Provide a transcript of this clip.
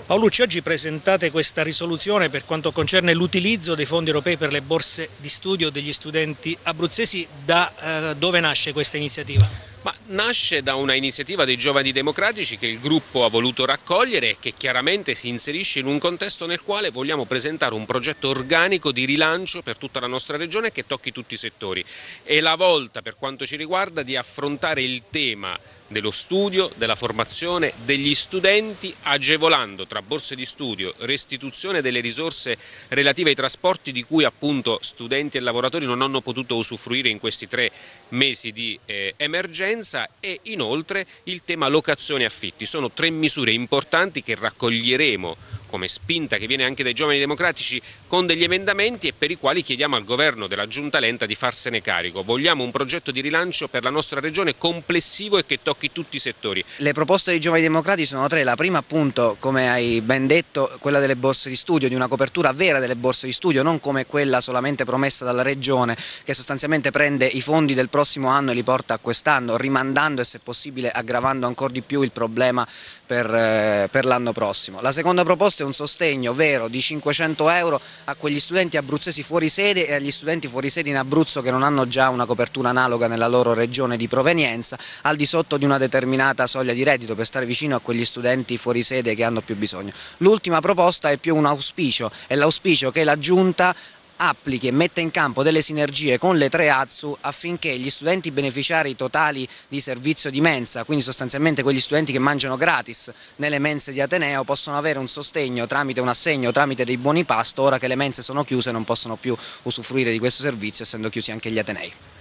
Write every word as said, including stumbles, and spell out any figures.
Paolucci, oggi presentate questa risoluzione per quanto concerne l'utilizzo dei fondi europei per le borse di studio degli studenti abruzzesi. Da eh, dove nasce questa iniziativa? Ma nasce da una iniziativa dei Giovani Democratici che il gruppo ha voluto raccogliere e che chiaramente si inserisce in un contesto nel quale vogliamo presentare un progetto organico di rilancio per tutta la nostra regione che tocchi tutti i settori. È la volta, per quanto ci riguarda, di affrontare il tema dello studio, della formazione degli studenti, agevolando tra borse di studio, restituzione delle risorse relative ai trasporti di cui appunto studenti e lavoratori non hanno potuto usufruire in questi tre mesi di eh, emergenza, e inoltre il tema locazione e affitti. Sono tre misure importanti che raccoglieremo come spinta, che viene anche dai Giovani Democratici, con degli emendamenti, e per i quali chiediamo al governo della Giunta Lenta di farsene carico. Vogliamo un progetto di rilancio per la nostra regione complessivo e che tocchi tutti i settori. Le proposte dei Giovani Democratici sono tre. La prima, appunto, come hai ben detto, quella delle borse di studio, di una copertura vera delle borse di studio, non come quella solamente promessa dalla regione, che sostanzialmente prende i fondi del prossimo anno e li porta a quest'anno, rimandando e se possibile aggravando ancora di più il problema per, eh, per l'anno prossimo. La seconda proposta è un sostegno vero di cinquecento euro a quegli studenti abruzzesi fuori sede e agli studenti fuori sede in Abruzzo che non hanno già una copertura analoga nella loro regione di provenienza, al di sotto di una determinata soglia di reddito, per stare vicino a quegli studenti fuori sede che hanno più bisogno. L'ultima proposta è più un auspicio, è l'auspicio che la Giunta applichi e metta in campo delle sinergie con le tre A Z U affinché gli studenti beneficiari totali di servizio di mensa, quindi sostanzialmente quegli studenti che mangiano gratis nelle mense di Ateneo, possano avere un sostegno tramite un assegno, tramite dei buoni pasto, ora che le mense sono chiuse e non possono più usufruire di questo servizio, essendo chiusi anche gli Atenei.